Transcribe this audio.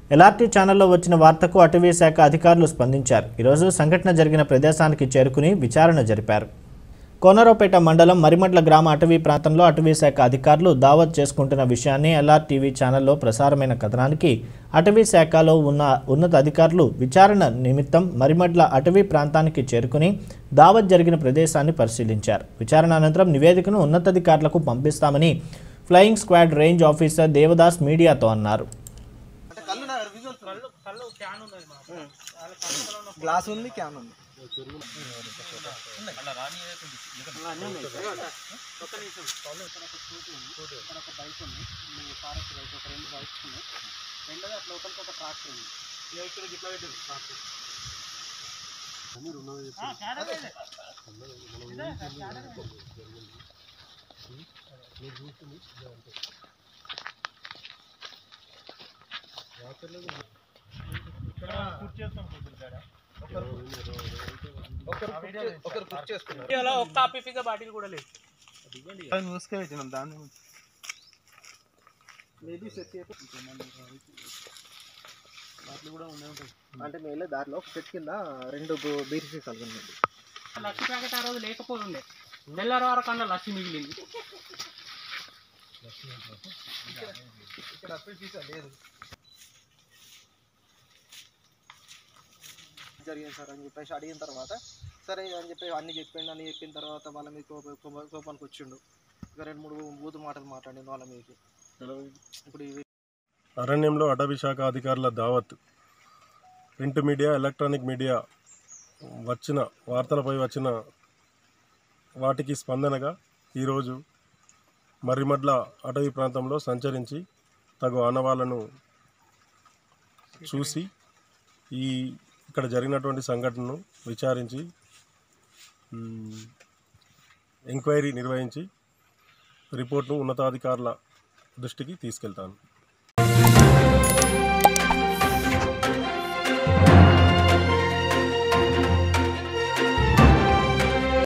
LRT ఛానల్లో వచ్చిన వార్తకు అటవీ శాఖ అధికారులు స్పందించారు. ఈరోజు సంఘటన జరిగిన ప్రదేశానికి చేరుకుని విచారణ జరిపారు. కోనరావుపేట మండలం మరిమడ్ల గ్రామ అటవీ ప్రాంతంలో అటవీ శాఖ అధికారులు దావత్ చేసుకుంటున్న విషయాన్ని ఎల్ఆర్టీవీ ఛానల్లో ప్రసారమైన కథనానికి అటవీ శాఖలో ఉన్న ఉన్నత అధికారులు విచారణ నిమిత్తం మరిమడ్ల అటవీ ప్రాంతానికి చేరుకుని దావత్ జరిగిన ప్రదేశాన్ని పరిశీలించారు. విచారణ అనంతరం నివేదికను ఉన్నతాధికారులకు పంపిస్తామని flying squad range officer Devadas మీడియాతో అన్నారు. గ్లాస్ ఉంది, క్యాన్ ఉంది. అంటే మేలే దారిలో ఒక చెట్టు కింద 2 బీర్ సీసాలు ఉన్నాయి. లక్ష ప్యాకెట్ ఆ రోజు లేకపోతుండే, తెల్లవారు కన్నా లక్ష మిగిలింది. ఇక్కడ సీసా లేదు. జరిగింది సార్ అని చెప్పేసి అడిగిన తర్వాత సరే అని చెప్పి అన్ని చెప్పిన తర్వాత వాళ్ళ మీద కోపానికి వచ్చిండు. ఇక 2-3 బూతు మాటలు మాట్లాడిండు వాళ్ళ మీకు. ఇప్పుడు అరణ్యంలో అటవీ శాఖ అధికారుల దావత్, ప్రింట్ మీడియా, ఎలక్ట్రానిక్ మీడియా వచ్చిన వార్తలపై వచ్చిన వాటికి స్పందనగా ఈరోజు మర్రిమడ్ల అటవీ ప్రాంతంలో సంచరించి తగు ఆనవాళ్లను చూసి ఇక్కడ జరిగినటువంటి సంఘటనను విచారించి ఎంక్వైరీ నిర్వహించి రిపోర్ట్ను ఉన్నతాధికారుల దృష్టికి తీసుకెళ్తాను.